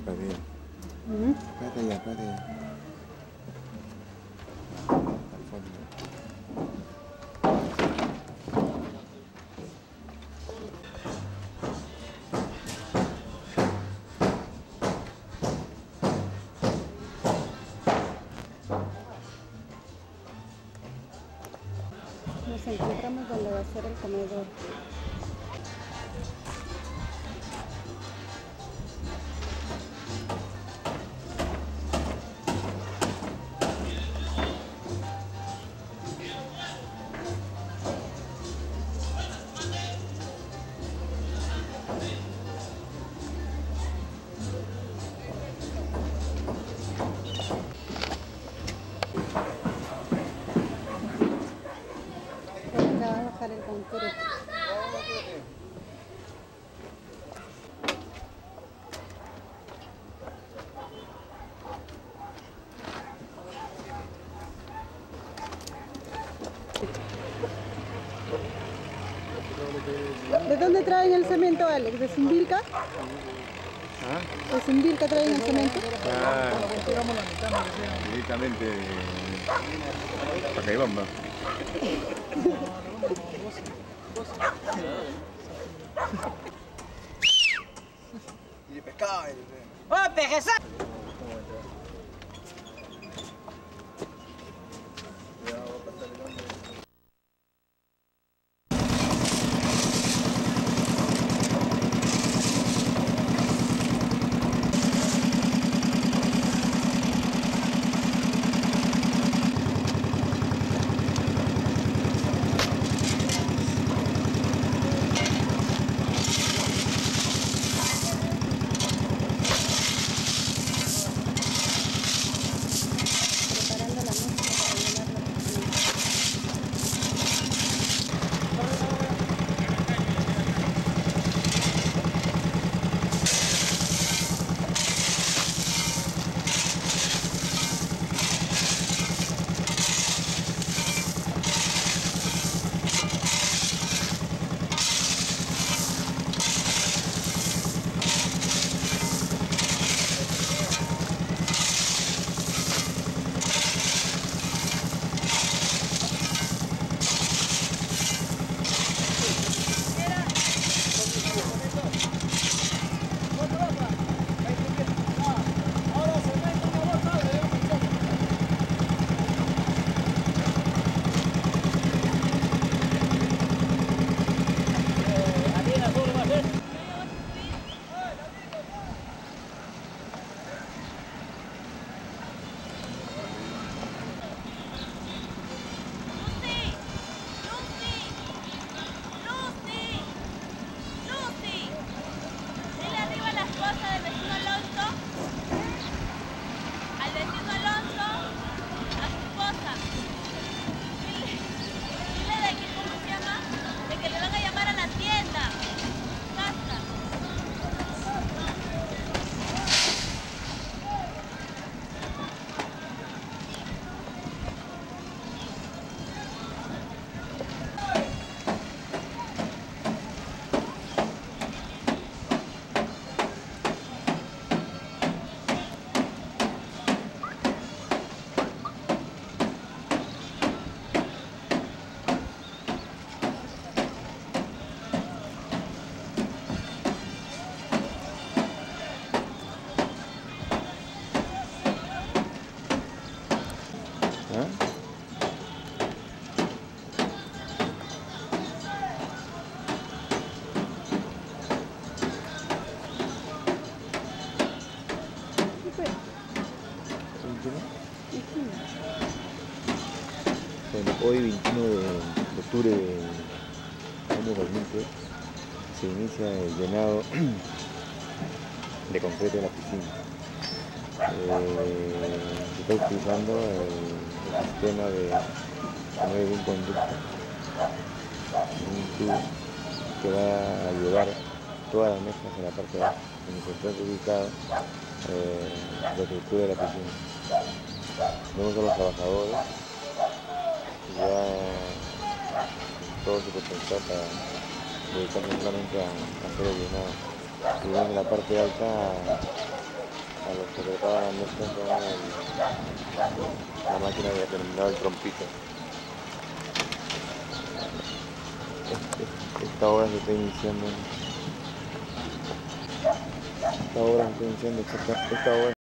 espérate ya. Espérate ya, espérate ya. Al fondo. Nos encontramos donde va a ser el comedor. Por acá va a bajar el concreto. ¿De dónde traen el cemento, Alex? ¿De Zumbilca? ¿Ah? ¿De Zumbilca traen el cemento? Directamente para Caibamba. Y de pescado. ¡Oh, pejeza! Preparando la mezcla para llenar la piscina. Dile arriba a la esposa del vecino Alonso, al vecino Alonso, a su esposa. Dile de que, ¿cómo se llama? De que le van a llamar a la tienda. Basta. ¿Ah? ¿Qué fue? Bueno, hoy 21 de octubre del año 2003 se inicia el llenado de concreto de la piscina. Se está utilizando el sistema de un conducto, un tubo que va a llevar todas las mezclas en la parte de abajo, donde se encuentra ubicado la estructura de la piscina. Vemos a los trabajadores ya todo su potencial para dedicarse solamente a hacer el llenado. Y vemos en la parte alta los que preparan las mezclas con la máquina de terminar el trompito. Esta obra se está iniciando. Esta obra